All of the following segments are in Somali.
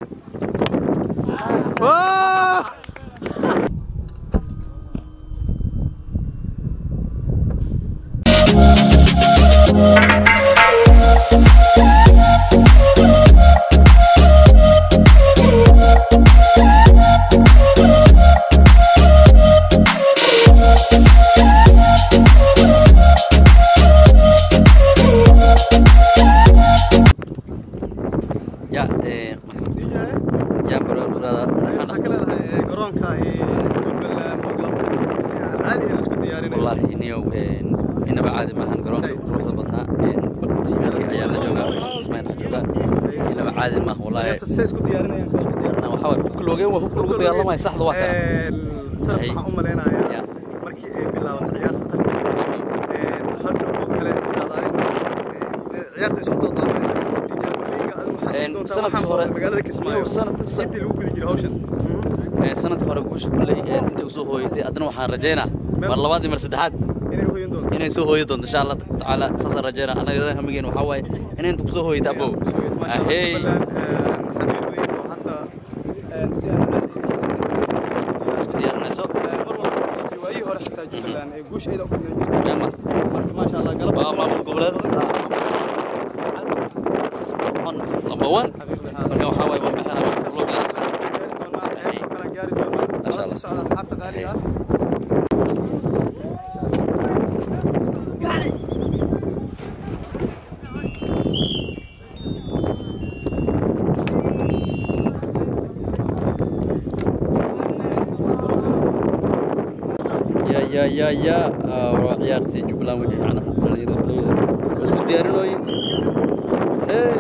عادي ما والله اسكو ديارنا وحاول كل وجه وكل ديار ما يصحد واحد صراحه umaleynaya markii ay bilaabatay ciyaarta tartan hadda oo kale istaadaarin ciyaarta socdo daawanaysa sanad hore magaalada Kismaayo intii lagu gudi jiray hawshan sanad hore guush kulay inta soo hooyatay adna waxaan rajeynaa mar labaad mar saddexaad inay soo hooyo doonto insha Allah taala saas rajeynaa anaga hamigeen waxa way inay inta soo hooyata abo hey guush ayda ku jirtay marka ma sha Allah galab ma gobolada laba wan marka waxa way waan baxana vlog kala gaari doona insha Allah socda asxaabta qaaliga يا عيار سي جبلان وجه عنها بس كنت ديارينوين هي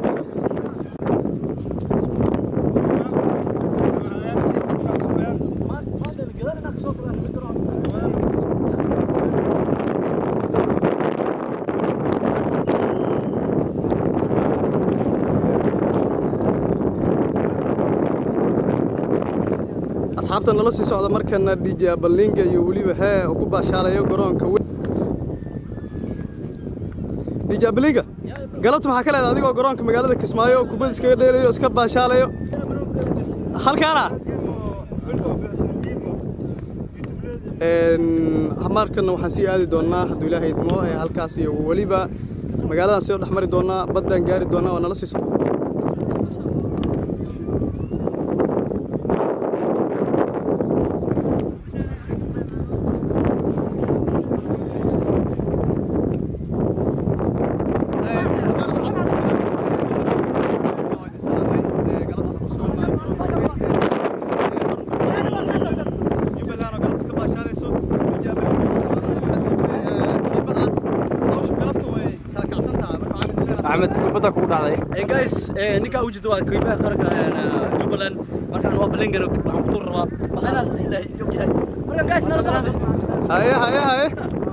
asxaabtan nala sii socda markana DJ Balinga iyo waliba haa ku baashaalayo garoonka DJ Balinga galabta waxa kale adigoo garoonka magaalada Kismaayo kubad iskaga dheerayo iska baashaalayo halkaana markana waxaan sii aadi doonaa haddii Ilaahay idmo ee halkaas iyo waliba magaalada soo dhaxmari doonaa badan gaari doonaa oo nala sii socda أحمد كبدا كودا عليه. guys نيكا وجد واحد كيبا خرج جبلان مركان هو بلينجر عم طور ربا أنا يوكي هاي مركان guys نرسل هذا هاي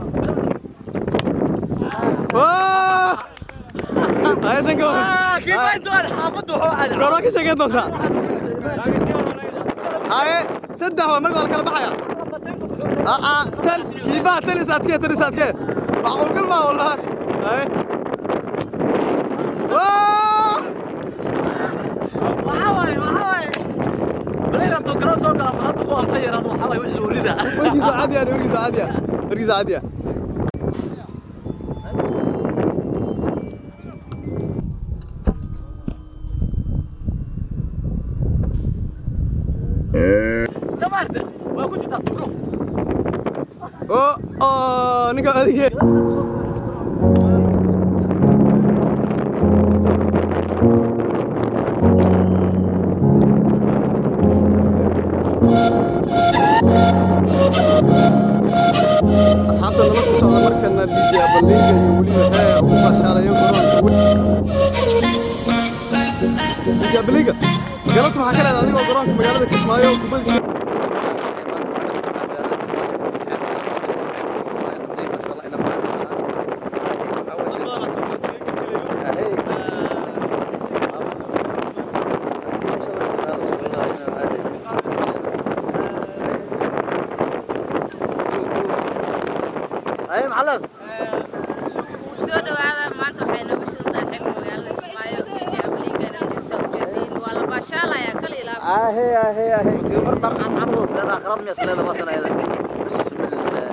هاي تنقل كيبا أنتوا الحافظ وحوالي قرأك شيء كده هاي سدح ومرقوا الكلام بحيا كيبا تنسات كده معقول كل ما والله هاي وحوالي بلين أنتوا كراسوا كلام هاتوا مطير هذا وحوالي وش وريده ورقيزة عادية تمام ما كنت تطلب نيكا هذه أصحابنا نص ساعة مركنا DJ Balinga يولي ها وباشارة DJ Balinga قالت ما حكى لها هذه وقرانك مقالة كسمايو وكبل أي معلم سودو هذا ما أنت حين وش تضحك مقالة كسمايو DJ Balinga نرجع سوي جديد ولا باشال اهي قبر عن عروض لنا اقربني اصلا هذا مثلا هذا بسم الله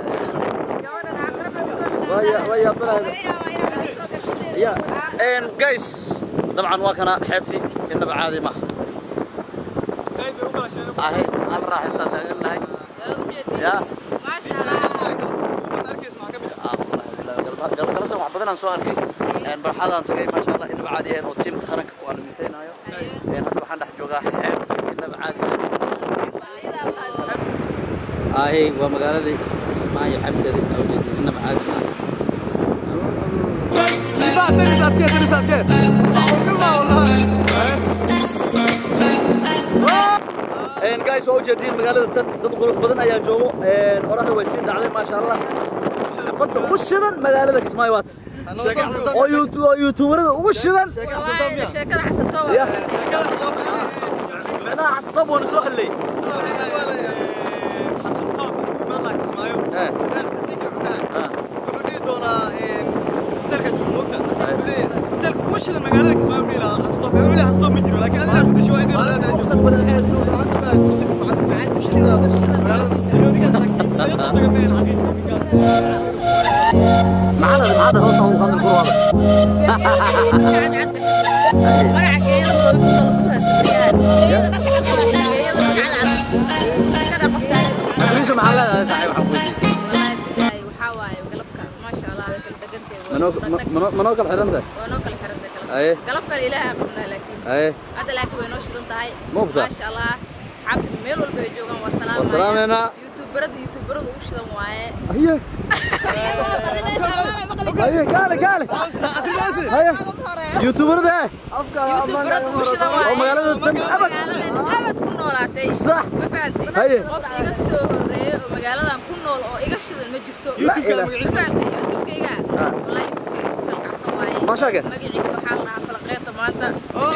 ويا برا يا ان جايز طبعا واكنا حبتي انه عادي ما سيد بيقول شيء اهي انا راح استاذنها يا ما شاء الله اركز مع قبل قلبت wax badan aan soo arkay een barxadaan tagay ma sha Allah inaba caadi ah oo team qaranka oo aan miisaynayo een hadda waxaan dhex joogaa xeebta inaba caadi ah waa magaaladii Ismaaciil xabteeda awgeed inaba caadi ah تريسات een guys waa u jeedin magaalada tan dad qurux badan ayaa joogo een oraxda way sii dhacday ma sha Allah qadda ugu shidan magaalada Kismaayo waat oo youtuberada ugu shidan sheekada xasatooba macnaha xasatoob oo soo xallay حسبطاب ما الله اسمعوا انا تسيك عدها وحدي دونا تلك جمهورك تلك وش المقالة اسمعوا لي لا حسبطاب يقول لي حسبطاب مجري لكن انا بدي شوي دي ولا اقصد بدل الحين انه انت بقى تسيب مع معنا هو صوت هذا الفرو ليش محلها صاحب حبوبي وحواي وقلبك ما شاء الله قلبك منوك الحرندة ونوك الحرندة ايه قلبك الإله قلنا لكن ايه هذا لكن وينوش ضنتهاي مبدع ما شاء الله أصحابك ميل والبيجوجان والسلام والسلام هنا يوتيوبرد وش ذا معاه هي هي قال هي يوتيوبر ده يوتيوبرد وش ذا معاه ومقالة أبد كنا ولاتي صح ما فهمتي هي قف إيجا سهرة ومقالة كنا ولا إيجا شذ المجفتو يوتيوب ما فهمتي يوتيوب كيجا والله يوتيوب كيجا كعصم معاه ما شاء الله مجلس وحالنا فلقيت مانتا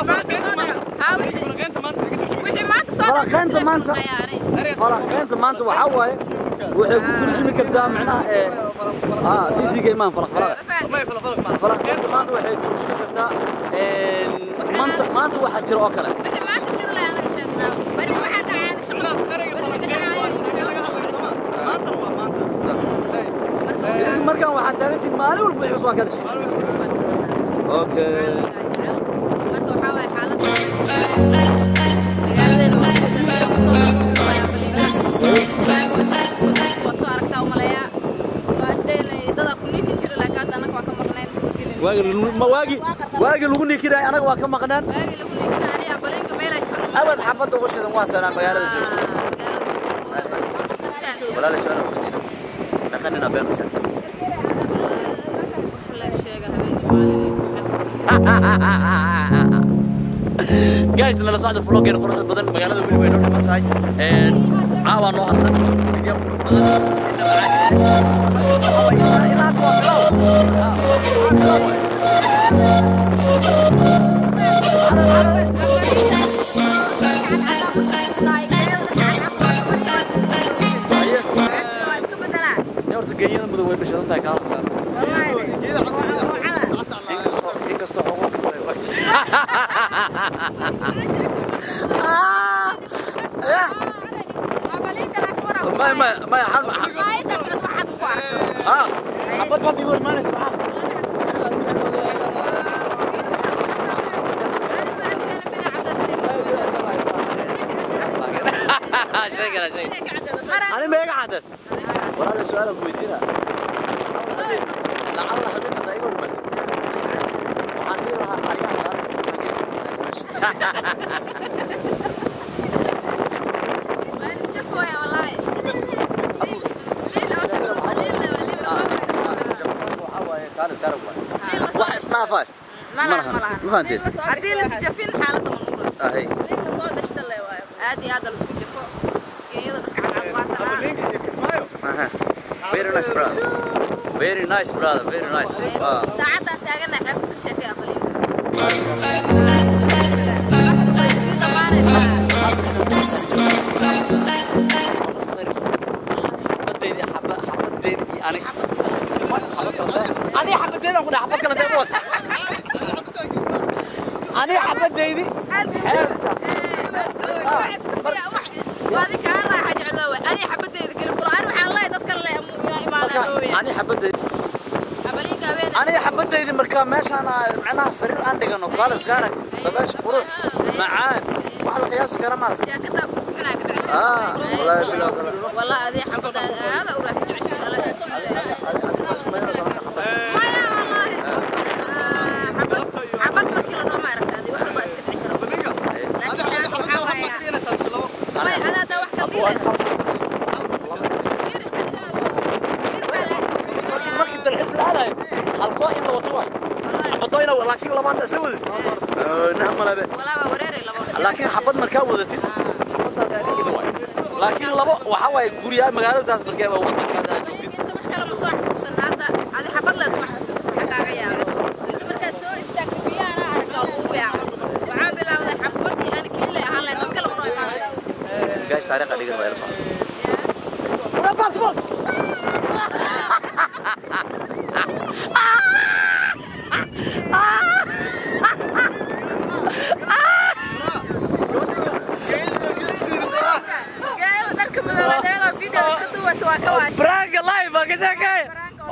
وحي مانتا فلقيت مانتا فلقيت مانتا وحواي وحي كترجمي كرتا معناها ديزي جيمان فلقيت مانتا وحي كترجمي كرتا مانتا واحد جرى أكله وحي مانتا جرى لا أنا شاكنا بري واحد عاد markan waxaan taagantii maalin walba ay cusbaan kada shaqo okay marka waxa way xaaladda magaalada waa soo aragtaa umaleeyaa waa dheelay dada ku niiki jira laakiin hadda anaga waa ka maqneen waagi lagu niikiray anaga waa ka maqnaan waagi lagu niikinay aniga balinka meel ay jiraan abad xabada ugu shidan waa tanaa magaalada joogta walaal isana dhaqanina been u sheegtay guys la socdo vlogger quruxda badan magaalada wili way noo dhimatay caawa noo harsan video qurux badan horta geeyada mudan way bishadan tahay ka halka inkastoo ugu waqti ما حل حبط بيقول ما نسمع شكرا انا ما يقعد ولا سؤال بويدينا لعل حبيت هذا يقول بس وحدي لها حريقه واحد اسنافر ما فهمتي هذه اللي سجفين حالته من نقص اهي اللي صار دشت الله وايد هذه هذا اللي سجفه كي يضحك على عقباتنا very nice brother very nice brother very nice ساعتها تاجنا حب الشتاء قليل أنا حبتين أقول حبتك أنا تبغى أنا حبت جيدي marka meeshaan macnaha sariir aan dhigano khaalis kaanak dabash qurux macaan wax la qiyaas kara ma والله هذه حبة هذا وراح تعيش على حبة ما كيلو ما أعرف هذه واحد بس كذا أنا ده واحد كبير مركب الحس هذا القائم وطوع حبطينا ولكن لما أنت سوي نعم ولا وريري لكن حبط مركب وذاتي لكن لبا وحوي غوريا magaaladaas dadka waa wadanka inta marka la soo xasuusan hada hadi xabad la soo xasuusan xagaaga yaalo inta marka soo istaagtay biyana arkaa uu yaa waxa bilaawday xabadii aan kaliya ahaan la dadka lama noo imaan guys taariikh adiga waa ilaa براك لايف كشاكاي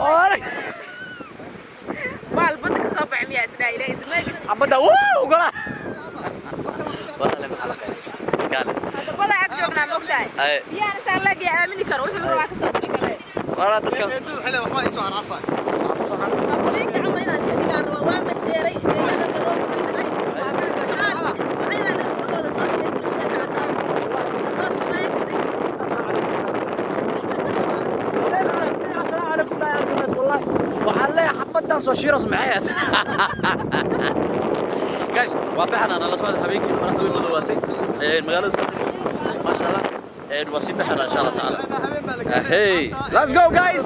مال بدك صبع 100 اسماعيل اسماعيل عبدا واو قلا والله لما حلقه قال والله اكتبنا مقداي يعني انت لاقي امني كر وحي روح تصبح كره والله تذكر حلو waxaa soo arfay ليك عمرنا سكدان waa masheeray حبتان سو شيرس معايا جايز وابحنا انا لا سعود حبيبي انا خوي مدواتي المغالة ما شاء الله وسيب بحنا ان شاء الله تعالى هي ليتس جو جايز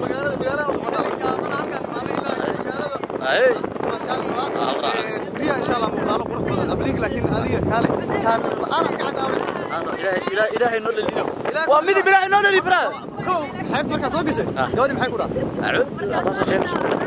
هي ان شاء الله مقالو قرح بدن ابليك لكن هذه كان انا سعد انا الهي نور لينا وامدي بالله نور لي برا حيب marka soo gashay gabadhi maxay ku dhac اعود اتصل شيء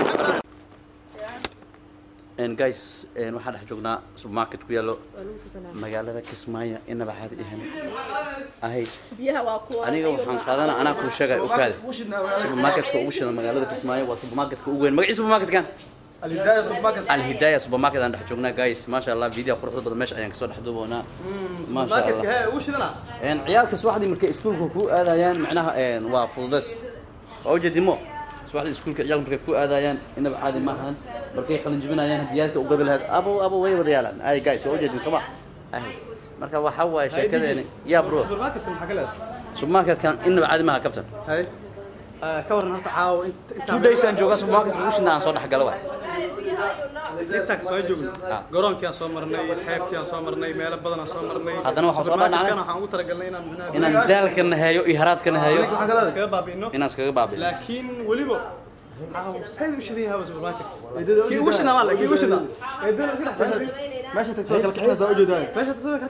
ان جايز waxaan dhex joognaa supermarket ku yaalo magaalada Kismaayo inaba xad ihan ahay biyaha waa kuwa aniga waxaan qaadanaa anaa ku sheegay u kaad supermarket ku ugu shida magaalada Kismaayo waa supermarket ku ugu weyn magaciisa supermarket kan الهداية سوبر ماركت عند حجونا جايز ما شاء الله فيديو قرحة بدل مش أيام كسر حدوبنا ما شاء الله وش ذنا يعني عيال كسر واحد من كإسكول كوكو هذا يعني معناها يعني وافضلس أوجد دمو سواء الإسكول كعيال من كوكو هذا يعني إنه بعد ما هن بركي خلينا نجيبنا يعني هديات وقبل هذا أبو وين بديالا أي جايز أوجد صباح أهي مركب وحوا شيء كذا يعني يا برو سوبر ماركت في المحلات سوبر ماركت كان إنه بعد ما كابتن هاي كورن هرت عاو انت 2 days aan joogaa supermarket wuxuu naan soo dhax galay inta soo joogno garoonkii aan soo marnay xeebtii aan soo marnay meelo badan aan soo marnay haddana waxaan soo dhahnaa waxaan ugu talagalnay inaan daalkan hayo iyo haraadkan hayo iskaga baabino inaan iskaga baabino laakiin waliba sayid u shidiyay haba supermarket kii ugu shidnaa wala kii ugu shidnaa meesha tagtoo kala kicina soo jeedaa meesha tagtoo kala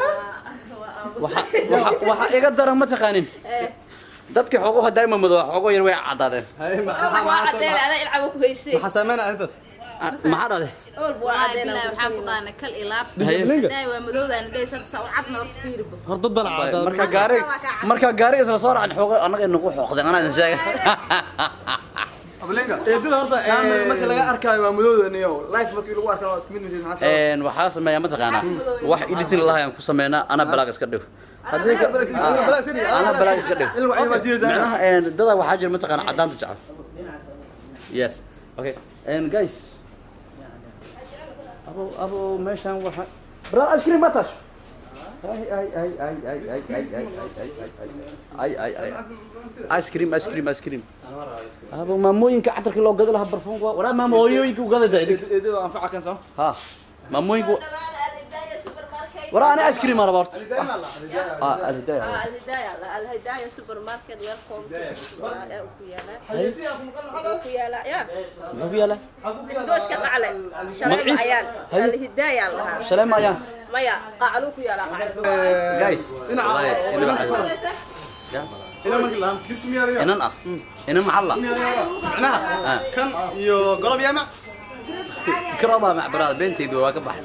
kicina waxa iga daran ma taqaanin dadka xoogoo dayma mado xoogoo yar way cadaadeen hay ma cadeen ada ilcabo ku heysay waxa sameeyna arrintaas ma cadade ool buu cadeen waxa ku qaana kal ilaab day waa madowdaan day soo cadna horta fiiribo hor dad bal cadaad marka gaari isla soo raacin xoogoo anaga inagu xoqdeen anaa idin sheegay ablenga eedada horta marka laga arkaayo waa madowdaniyo life markii lagu arkayo isku mid ma waxa sameeyaa ma taqaana wax editing lahayn ku sameeyna ana balaag iska dhigo هذيك أنا بلاقي إسكندر معناها ده واحد ما تقنا عدان تجعل yes okay and guys أبو ماشان واحد برا آيس كريم باتش أي آيس كريم أبو ماموين كعطر كيلو قدر لها برفون ولا ماموين كوقدر ده إذا أنفعك كان صح ها ماموين ورا أنا آيس كريم أنا بارت الهدايا سوبر ماركت ويلكم وكيالا يا وكيالا اسدوس كقعله شلام عيال الهدايا لها سلام عيال مايا قعلوا كيالا جايز هنا مركلهم كيس مياريا هنا محلة معناها كان يو قرب يامع كرامة مع براد بنتي دوا كبح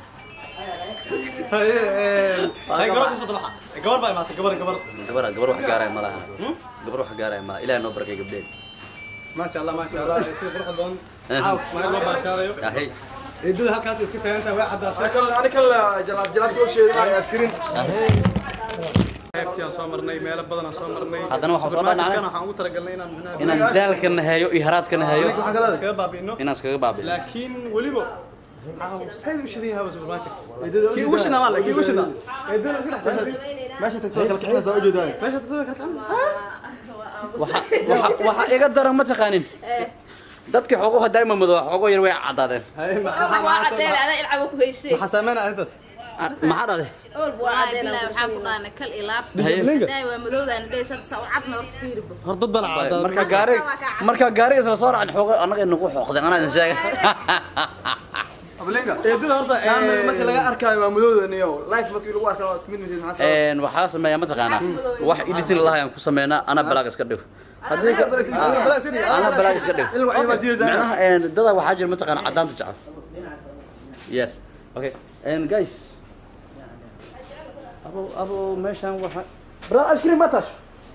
هاي قرب يصدلها قبر باي مات قبر واحد قاري ما لها قبر واحد قاري ما إلى أنه بركة قبلين ما شاء الله ما شاء الله يصير فرحة دون عاوز ما يلو باشاريو ahay يدل هالكاس يسكت أنت واحد أنا كل جلاد كل شيء أنا أسكرين هيبتي صامرني ميل بدنا صامرني haddana waxaan soo dhaanacnay كان حنقول ترى قلنا inaan daalka nahayo iyo haraadka nahayo كباب إنه inaan iskaga baabi'ino لكن وليبو هاي وش ذي هذا سوبر ماركت كي وشنا مالك كي وشنا يدل ماشي تكتب لك الحين زوجي داي ماشي تسوي كذا waxa iga daran ma taqaanin dadka xogaha dayma mado xogo yar way cadaadeen هاي waa cadeen ada ilcabo ku haysay حسامنا أنتس maxaa dhade ool waa cadeen waxaan ku dhaanay kal ilaab day waa madowdan day sad saw cadna horta fiirbo هردد بلا عداد marka gaariga isla soo raacin xogo anaga inagu xoqdeen anaa idin sheegay أبلينجا يدل هردا كامل ما كلا أركاي ومدود نيو لايف ما كيلو واحد خلاص كمين من حسن waxaa sameeyaa ma taqaanaa wax editing lahaa aan ku sameynaa ana balaag iska dhigo ana balaag iska dhigo macnaha dada waxaa jira ma taqaanaa cadaanta jecel yes okay and guys abo meeshan waxa bra ice cream matash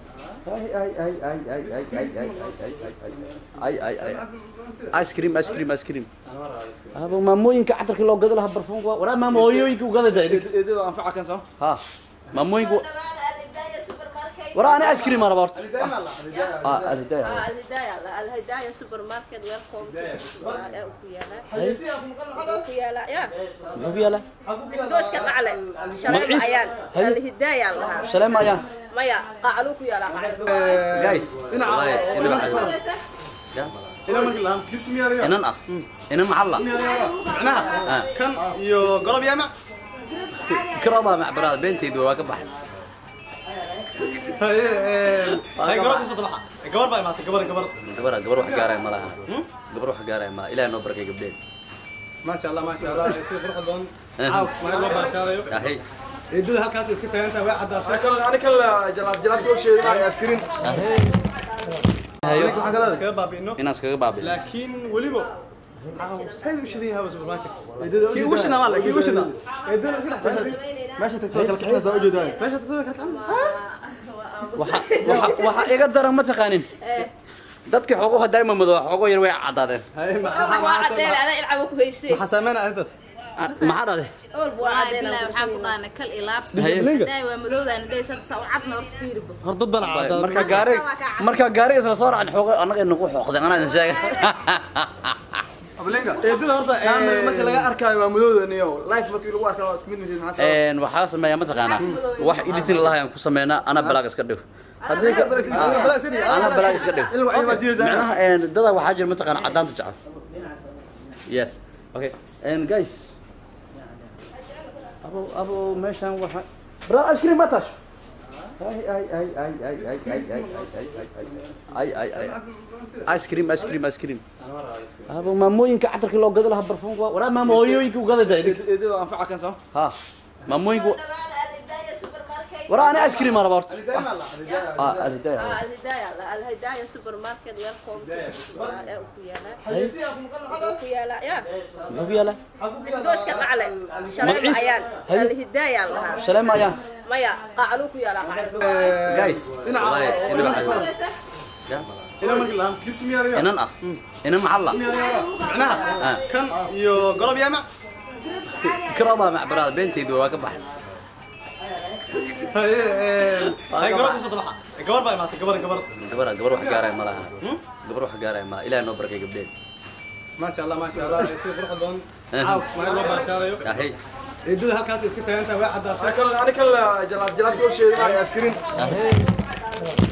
ice cream abo maamooyinka catarka loo gado lahaa barfuunka waraa maamooyinka u gaday إذا أنفعك كان صح ha maamooyinku waraa ana ice cream arabart الهداية الهداية سوبر ماركت ويلكم ku yaala ya muxuu yaala isdooska qaclay shalay ayaan الهداية lahaa salaam ayaan maya qaclu ku yaala guys إلى ما كلام كيس مياريو inan ah inan maxalla معناها كان يو قرب يا مع kiraba mac baraad beentaydu waa ka baxay هاي قرب يصير طبعا قبر باي ماتي قبر gabar wax gaaray ma laha gabar wax gaaray ma ilaahay noo barkay gabdheed ما شاء الله ما شاء الله يصير فرحة دون عاوز ما يلو باشاريو ahay يدل هالكاس يسكت أنت واحد أنا كل جلاد كل شيء أنا أسكرين كباب إنه inaan iskaga baabi'ino لكن وليبو هاي وش ذي هذا سوبر ماركت كي وشنا مالك كي وشنا يدل ماشي تكتب لك الحين زوجي داي ماشي تسوي كذا waxa iga daran ma taqaanin dadka xogaha dayma mado xogo yar way cadaadeen هاي waa cadeen ada ilcabo ku haysay حسامنا أنتس maxaa dhade ool waa cadeen waxaan ku dhaanay kal ilaab day waa madowdan day sad saw cadna horta fiirbo هردد بلا عداد marka gaariga isla soo raacin xogo anaga inagu xoqdeen anaa idin sheegay أبلينجا يدل هردا كامل ما كلا أركاي ومدود نيو لايف ما كيلو واحد خلاص كمين من حسن waxaa sameeyaa ma taqaanaa wax editing lahaa aan ku sameynaa ana balaag iska dhigo ana balaag iska dhigo macnaha dada waxaa jira ma taqaanaa cadaanta jecel yes okay and guys abo meeshan waxa bra ice cream matash ice cream abo maamooyinka catarka loo gado lahaa barfuunka waraa maamooyinka u gaday إذا أنفعك كان صح ha maamooyinku waraa ana ice cream arabart الهداية الهداية سوبر ماركت ويلكم ku yaala ya muxuu yaala isdooska qaclay shalay ayaan الهداية lahaa salaam ayaan maya qaclu ku yaala guys إلى ما كلام كيس مياريو inan ah inan maxalla معناها كان يو قرب يا مع kiraba mac baraad beentaydu waa ka baxay هاي قرب يصير طبعا قبر باي ماتي gabar wax gaaray ma laha gabar wax gaaray ma ilaahay noo barkay gabdheed ما شاء الله ما شاء الله يصير فرحة دون عاوز ما يلو باشاريو ahay يدل هالكاس يسكت أنت واحد أنا كل جلاد كل شيء أنا أسكرين